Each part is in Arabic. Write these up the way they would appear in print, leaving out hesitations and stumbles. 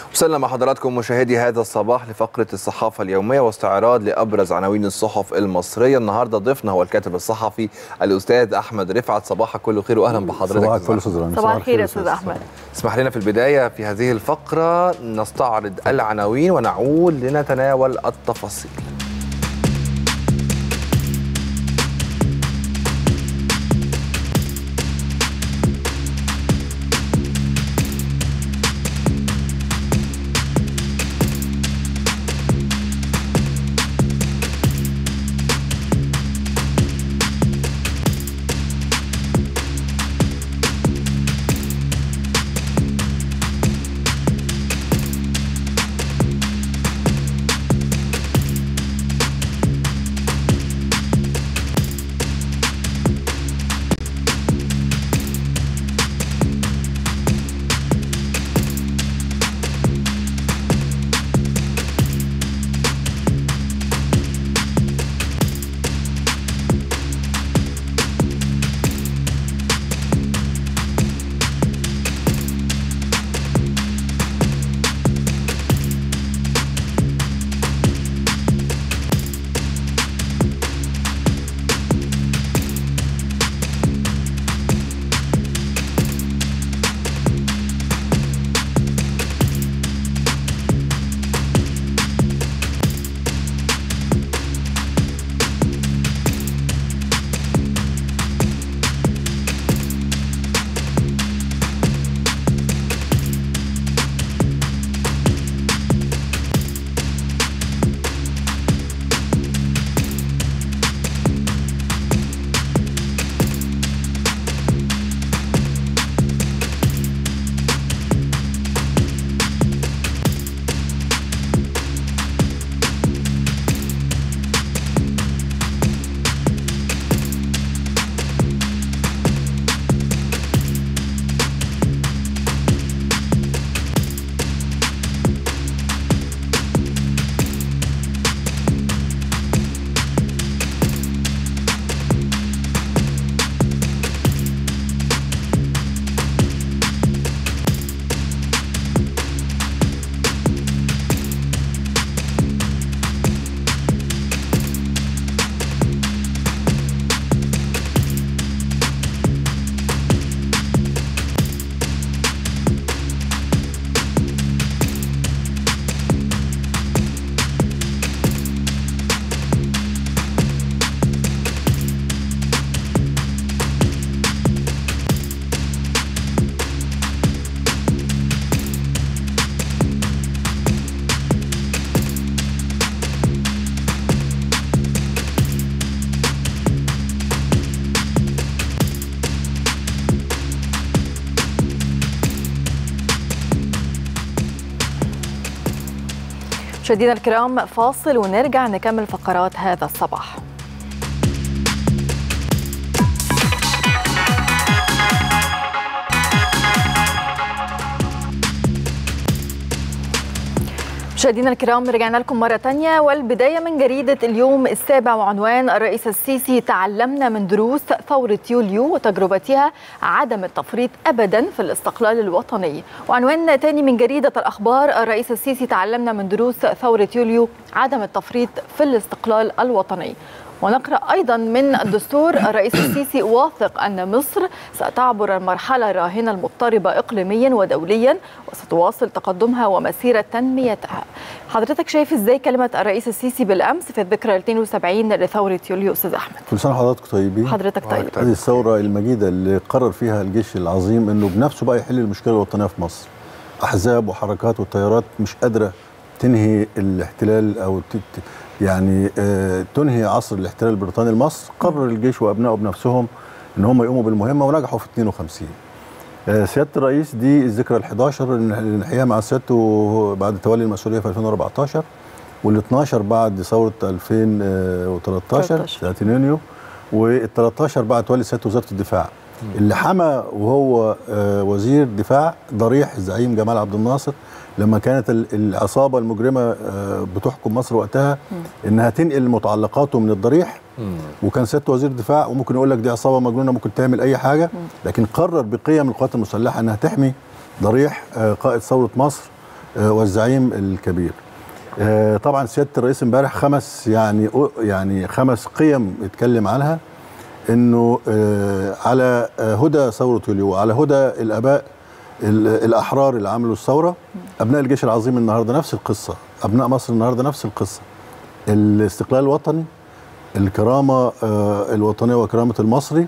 وصلنا مع حضراتكم مشاهدي هذا الصباح لفقرة الصحافة اليومية واستعراض لأبرز عناوين الصحف المصرية. النهاردة ضيفنا هو الكاتب الصحفي الأستاذ أحمد رفعت. صباحك كله خير وأهلا بحضرتك. صباح الفل أستاذ رامي. صباح الخير يا أستاذ أحمد. اسمح لنا في البداية في هذه الفقرة نستعرض العناوين ونعود لنتناول التفاصيل. مشاهدينا الكرام فاصل ونرجع نكمل فقرات هذا الصباح. مشاهدينا الكرام رجعنا لكم مرة تانية والبداية من جريدة اليوم السابع وعنوان الرئيس السيسي تعلمنا من دروس ثورة يوليو وتجربتها عدم التفريط أبدا في الاستقلال الوطني. وعنوان تاني من جريدة الأخبار الرئيس السيسي تعلمنا من دروس ثورة يوليو عدم التفريط في الاستقلال الوطني. ونقرأ أيضا من الدستور الرئيس السيسي واثق أن مصر ستعبر المرحلة الراهنة المضطربة إقليميا ودوليا وستواصل تقدمها ومسيرة تنميتها. حضرتك شايف إزاي كلمة الرئيس السيسي بالأمس في الذكرى 72 لثورة يوليو أستاذ أحمد؟ كل سنة وحضرتك طيبين. حضرتك طيب. هذه الثورة المجيدة اللي قرر فيها الجيش العظيم أنه بنفسه بقى يحل المشكلة الوطنية في مصر. أحزاب وحركات والتيارات مش قادرة تنهي الاحتلال أو يعني تنهي عصر الاحتلال البريطاني لمصر. قرر الجيش وابنائه بنفسهم ان هم يقوموا بالمهمه ونجحوا في 52. سياده الرئيس دي الذكرى ال11 اللي نحييها مع سيادته بعد تولي المسؤوليه في 2014 وال12 بعد ثوره 2013 30 يونيو وال13 بعد تولي سياده وزاره الدفاع اللي حمى وهو وزير دفاع ضريح الزعيم جمال عبد الناصر لما كانت العصابه المجرمه بتحكم مصر وقتها انها تنقل متعلقاته من الضريح، وكان سيادته وزير دفاع وممكن يقول لك دي عصابه مجنونه ممكن تعمل اي حاجه، لكن قرر بقيم القوات المسلحه انها تحمي ضريح قائد ثوره مصر والزعيم الكبير. طبعا سياده الرئيس امبارح خمس قيم اتكلم عنها، انه على هدى ثوره يوليو، على هدى الاباء الاحرار اللي عملوا الثوره، ابناء الجيش العظيم النهارده نفس القصه، ابناء مصر النهارده نفس القصه، الاستقلال الوطني، الكرامه الوطنيه وكرامه المصري،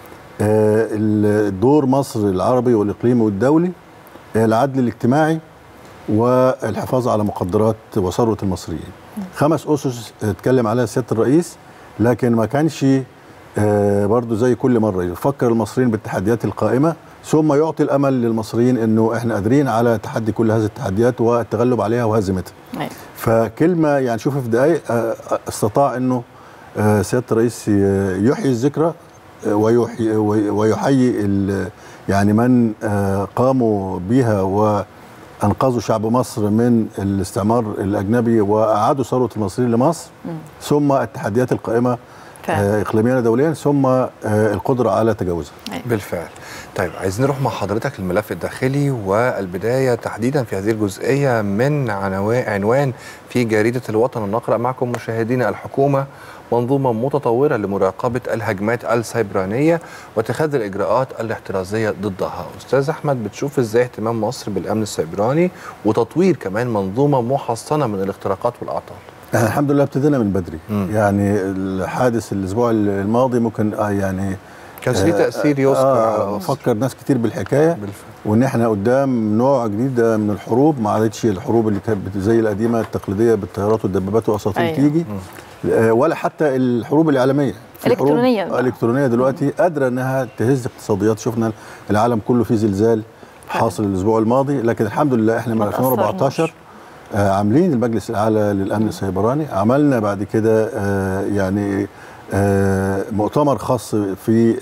دور مصر العربي والاقليمي والدولي، العدل الاجتماعي، والحفاظ على مقدرات وثروه المصريين. 5 اسس اتكلم عليها سياده الرئيس، لكن ما كانش برضو زي كل مره يفكر المصريين بالتحديات القائمه، ثم يعطي الامل للمصريين انه احنا قادرين على تحدي كل هذه التحديات والتغلب عليها وهزيمتها. فكلمه يعني شوف في دقائق استطاع انه سياده الرئيس يحيي الذكرى ويحيي يعني من قاموا بها وانقذوا شعب مصر من الاستعمار الاجنبي واعادوا ثروه المصريين لمصر، ثم التحديات القائمه اقليميا ودوليا، ثم القدره على تجاوزها. بالفعل. طيب عايزين نروح مع حضرتك للملف الداخلي، والبدايه تحديدا في هذه الجزئيه من عنوان في جريده الوطن. نقرا معكم مشاهدينا: الحكومه منظومه متطوره لمراقبه الهجمات السيبرانيه واتخاذ الاجراءات الاحترازيه ضدها. استاذ احمد، بتشوف ازاي اهتمام مصر بالامن السيبراني وتطوير كمان منظومه محصنه من الاختراقات والاعطال؟ احنا الحمد لله ابتدينا من بدري. يعني الحادث الاسبوع الماضي ممكن يعني كان ليه تاثير يذكر، فكر ناس كتير بالحكايه وان احنا قدام نوع جديد من الحروب، ما عادتش الحروب اللي كانت زي القديمه التقليديه بالطيارات والدبابات والاساطيل تيجي، ولا حتى الحروب الاعلاميه الالكترونيه دلوقتي قادره انها تهز اقتصاديات. شفنا العالم كله فيه زلزال حاصل الاسبوع الماضي، لكن الحمد لله احنا من 2014 عاملين المجلس الاعلى للامن السيبراني. عملنا بعد كده يعني مؤتمر خاص في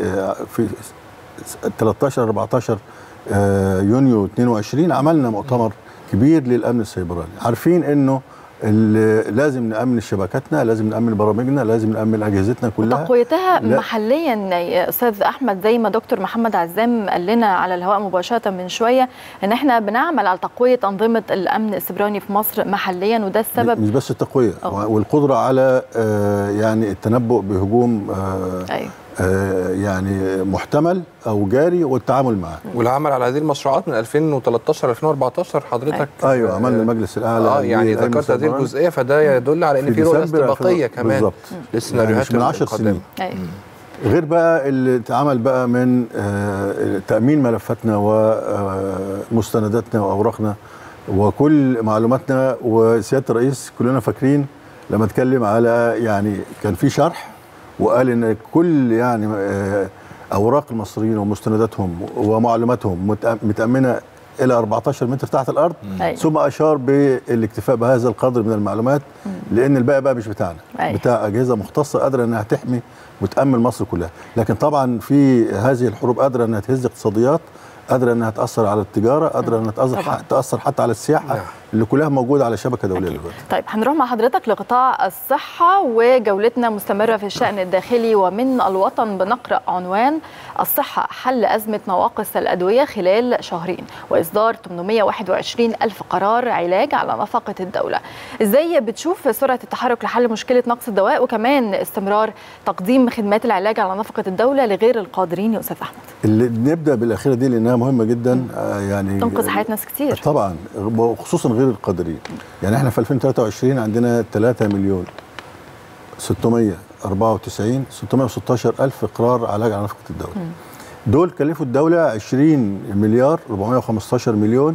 13-14 يونيو 22 عملنا مؤتمر كبير للامن السيبراني. عارفين انه لازم نأمن شبكاتنا، لازم نأمن برامجنا، لازم نأمن أجهزتنا كلها وتقويتها محليا يا أستاذ أحمد، زي ما دكتور محمد عزام قال لنا على الهواء مباشرة من شوية إن إحنا بنعمل على تقوية أنظمة الأمن السيبراني في مصر محليا، وده السبب مش بس التقوية والقدرة على يعني التنبؤ بهجوم يعني محتمل او جاري والتعامل معه، والعمل على هذه المشروعات من 2013 2014 حضرتك. ايوه عملنا المجلس الاعلى يعني ذكرت هذه الجزئيه، فده يدل على ان في رؤيه استباقيه كمان للسيناريوهات من 10 سنين. غير بقى اللي اتعمل بقى من تامين ملفاتنا ومستنداتنا واوراقنا وكل معلوماتنا. وسياده الرئيس كلنا فاكرين لما اتكلم على يعني كان في شرح وقال ان كل يعني اوراق المصريين ومستنداتهم ومعلوماتهم متامنه الى 14 متر تحت الارض، ثم اشار بالاكتفاء بهذا القدر من المعلومات لان الباقي بقى مش بتاعنا، بتاع اجهزه مختصه قادره انها تحمي وتامن مصر كلها. لكن طبعا في هذه الحروب قادره انها تهز اقتصاديات، قادره انها تاثر على التجاره، قادره انها تاثر حتى على السياحه اللي كلها موجوده على شبكه دوليه دلوقتي. طيب هنروح مع حضرتك لقطاع الصحه، وجولتنا مستمره في الشان الداخلي ومن الوطن بنقرا عنوان: الصحه حل ازمه نواقص الادويه خلال شهرين، واصدار 821 الف قرار علاج على نفقه الدوله. ازاي بتشوف سرعه التحرك لحل مشكله نقص الدواء وكمان استمرار تقديم خدمات العلاج على نفقه الدوله لغير القادرين يا استاذ احمد؟ اللي نبدا بالاخيره دي لانها مهمه جدا، يعني تنقذ حياه ناس كتير طبعا، وخصوصا غير القادرين. يعني احنا في 2023 عندنا 3,616 ألف قرار علاج على نفقة الدولة. دول كلفوا الدولة 20 مليار 415 مليون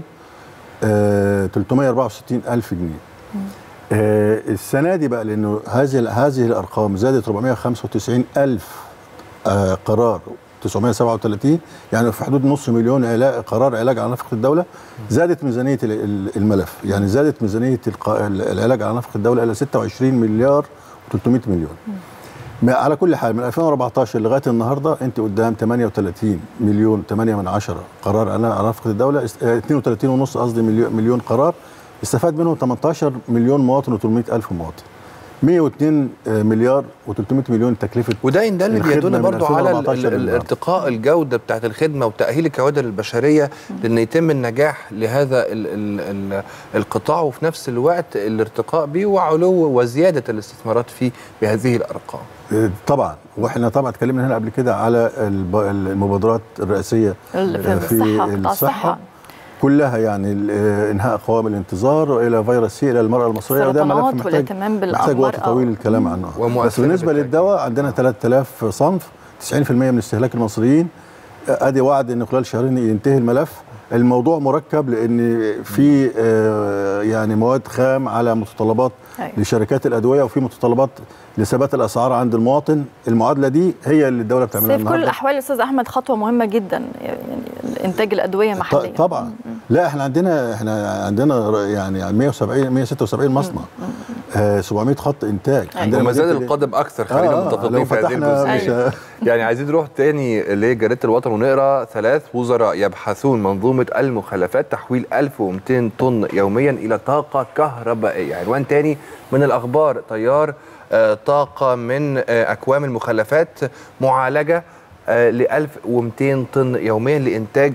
364 ألف جنيه. السنة دي بقى لأنه هذه الأرقام زادت 495 ألف قرار 937، يعني في حدود نص مليون قرار علاج على نفقة الدولة. زادت ميزانية الملف، يعني زادت ميزانية العلاج على نفقة الدولة إلى 26 مليار و300 مليون. على كل حال من 2014 لغاية النهاردة أنت قدام 38 مليون 8 من 10 قرار على نفقة الدولة، 32.5 قصدي مليون قرار استفاد منهم 18 مليون مواطن و800 ألف مواطن. 102 مليار و300 مليون تكلفه. وده ان ده اللي بيدل برضو على الارتقاء الجوده بتاعت الخدمه وتاهيل الكوادر البشريه لان يتم النجاح لهذا القطاع، وفي نفس الوقت الارتقاء به وعلو وزياده الاستثمارات فيه بهذه الارقام. طبعا، واحنا طبعا اتكلمنا هنا قبل كده على المبادرات الرئاسيه في الصحه كلها، يعني انهاء قوائم الانتظار والى فيروس سي الى المراه المصريه، وده ملف محتاج وقت طويل الكلام عنه. بس بالنسبه للدواء عندنا 3000 صنف، 90% من استهلاك المصريين. ادي وعد ان خلال شهرين ينتهي الملف. الموضوع مركب لان في يعني مواد خام على متطلبات لشركات الادويه، وفي متطلبات لثبات الاسعار عند المواطن. المعادله دي هي اللي الدوله بتعملها في كل الاحوال. استاذ احمد، خطوه مهمه جدا، يعني انتاج الادويه محليا. طبعا. لا احنا عندنا يعني 176 مصنع، 700 خط انتاج. وما زال القادم اكثر. خلينا متفقين في هذه الجزئيه. يعني عايزين نروح تاني لجريده الوطن ونقرا 3 وزراء يبحثون منظومه المخلفات تحويل 1200 طن يوميا الى طاقه كهربائيه. عنوان تاني من الاخبار: تيار طاقه من اكوام المخلفات معالجه ل 1200 طن يوميا لإنتاج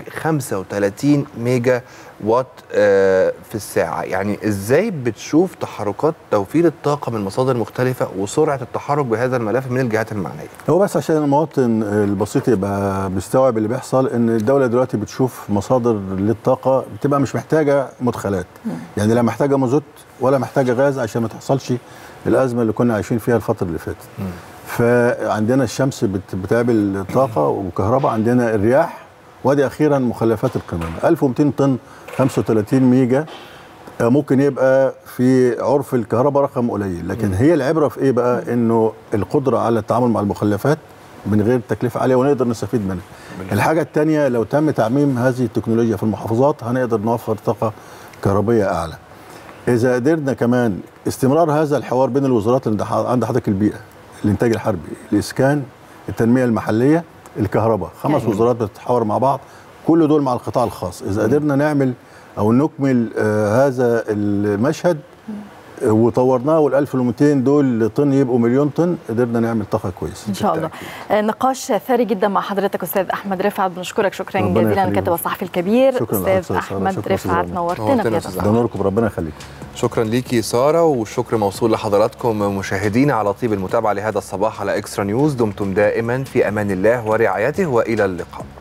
35 ميجا وات في الساعة. يعني إزاي بتشوف تحركات توفير الطاقة من مصادر مختلفة وسرعة التحرك بهذا الملف من الجهات المعنية؟ هو بس عشان المواطن البسيط يبقى مستوعب اللي بيحصل، إن الدولة دلوقتي بتشوف مصادر للطاقة بتبقى مش محتاجة مدخلات، يعني لا محتاجة مازوت ولا محتاجة غاز عشان ما تحصلش الأزمة اللي كنا عايشين فيها الفترة اللي فاتت. فعندنا الشمس بتعمل طاقة وكهرباء، عندنا الرياح، وادي أخيرا مخلفات القمامة 1200 طن 35 ميجا. ممكن يبقى في عرف الكهرباء رقم قليل، لكن هي العبرة في إيه بقى؟ إنه القدرة على التعامل مع المخلفات من غير تكلفة عالية ونقدر نستفيد منها. الحاجة الثانية، لو تم تعميم هذه التكنولوجيا في المحافظات هنقدر نوفر طاقة كهربية أعلى. إذا قدرنا كمان استمرار هذا الحوار بين الوزارات اللي عند حضرتك: البيئة، الانتاج الحربي، الاسكان، التنميه المحليه، الكهرباء، 5 وزارات بتتحاور مع بعض، كل دول مع القطاع الخاص. اذا قدرنا نعمل او نكمل هذا المشهد وطورناه، وال1200 دول طن يبقوا مليون طن، قدرنا نعمل طاقه كويسه ان شاء الله. نقاش ثري جدا مع حضرتك استاذ احمد رفعت، بنشكرك شكرا جزيلا، الكاتب الصحفي الكبير استاذ احمد رفعت، نورتنا في هذا. ده نوركم، ربنا يخليكم. شكرا ليكي ساره، والشكر موصول لحضراتكم مشاهدينا على طيب المتابعه لهذا الصباح على اكسترا نيوز. دمتم دائما في امان الله ورعايته، والى اللقاء.